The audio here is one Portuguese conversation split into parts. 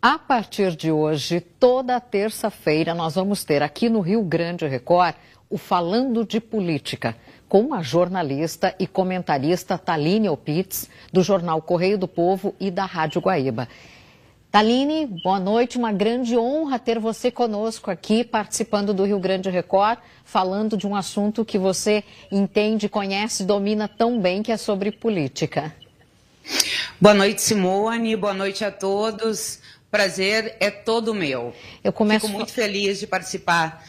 A partir de hoje, toda terça-feira, nós vamos ter aqui no Rio Grande Record o Falando de Política, com a jornalista e comentarista Thaline Opitz, do jornal Correio do Povo e da Rádio Guaíba. Thaline, boa noite, uma grande honra ter você conosco aqui, participando do Rio Grande Record, falando de um assunto que você entende, conhece, domina tão bem, que é sobre política. Boa noite, Simone, boa noite a todos. Prazer é todo meu. Fico muito feliz de participar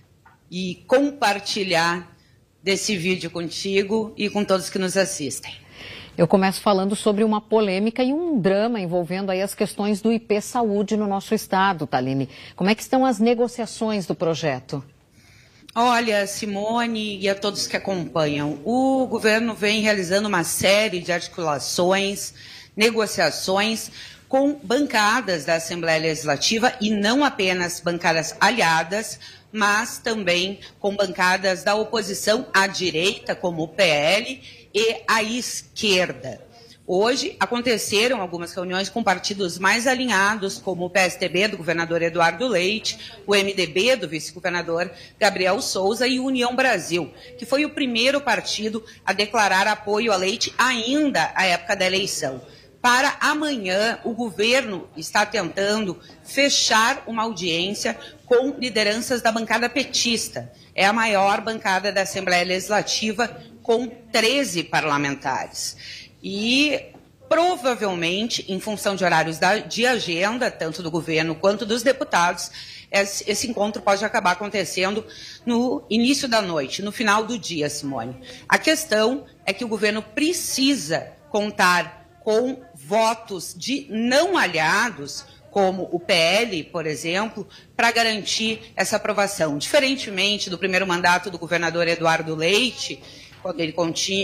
e compartilhar desse vídeo contigo e com todos que nos assistem. Eu começo falando sobre uma polêmica e um drama envolvendo aí as questões do IP Saúde no nosso estado, Thaline. Como é que estão as negociações do projeto? Olha, Simone e a todos que acompanham, o governo vem realizando uma série de articulações, negociações com bancadas da Assembleia Legislativa e não apenas bancadas aliadas, mas também com bancadas da oposição à direita, como o PL, e à esquerda. Hoje aconteceram algumas reuniões com partidos mais alinhados, como o PSDB do governador Eduardo Leite, o MDB do vice-governador Gabriel Souza e o União Brasil, que foi o primeiro partido a declarar apoio a Leite ainda à época da eleição. Para amanhã, o governo está tentando fechar uma audiência com lideranças da bancada petista. É a maior bancada da Assembleia Legislativa, com 13 parlamentares. E, provavelmente, em função de horários de agenda, tanto do governo quanto dos deputados, esse encontro pode acabar acontecendo no início da noite, no final do dia, Simone. A questão é que o governo precisa contar com votos de não aliados, como o PL, por exemplo, para garantir essa aprovação. Diferentemente do primeiro mandato do governador Eduardo Leite, quando ele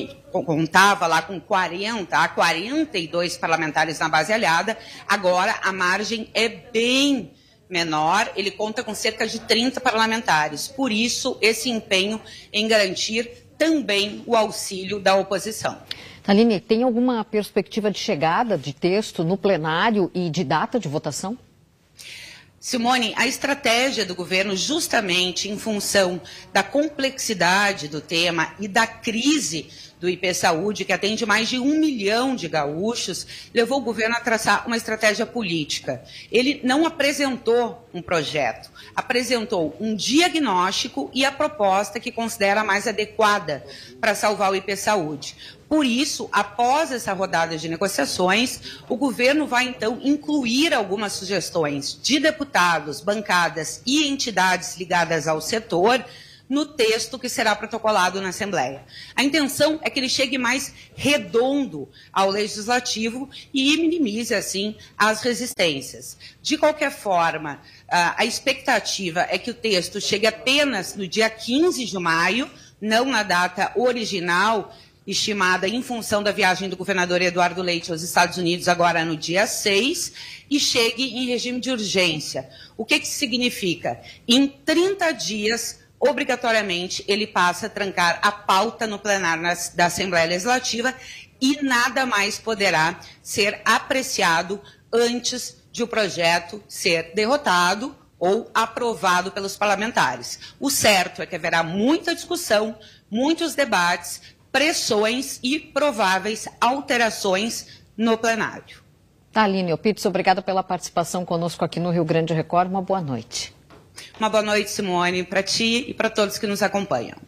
contava lá com 40 a 42 parlamentares na base aliada, agora a margem é bem menor, ele conta com cerca de 30 parlamentares. Por isso, esse empenho em garantir também o auxílio da oposição. Thaline, tem alguma perspectiva de chegada de texto no plenário e de data de votação? Simone, a estratégia do governo, justamente em função da complexidade do tema e da crise do IP Saúde, que atende mais de 1 milhão de gaúchos, levou o governo a traçar uma estratégia política. Ele não apresentou um projeto, apresentou um diagnóstico e a proposta que considera mais adequada para salvar o IP Saúde. Por isso, após essa rodada de negociações, o governo vai, então, incluir algumas sugestões de deputados, bancadas e entidades ligadas ao setor no texto que será protocolado na Assembleia. A intenção é que ele chegue mais redondo ao Legislativo e minimize, assim, as resistências. De qualquer forma, a expectativa é que o texto chegue apenas no dia 15 de maio, não na data original, estimada em função da viagem do governador Eduardo Leite aos Estados Unidos, agora no dia 6, e chegue em regime de urgência. O que significa? Em 30 dias, obrigatoriamente, ele passa a trancar a pauta no plenário da Assembleia Legislativa e nada mais poderá ser apreciado antes de o projeto ser derrotado ou aprovado pelos parlamentares. O certo é que haverá muita discussão, muitos debates, pressões e prováveis alterações no plenário. Thaline Opitz, obrigada pela participação conosco aqui no Rio Grande Record. Uma boa noite. Uma boa noite, Simone, para ti e para todos que nos acompanham.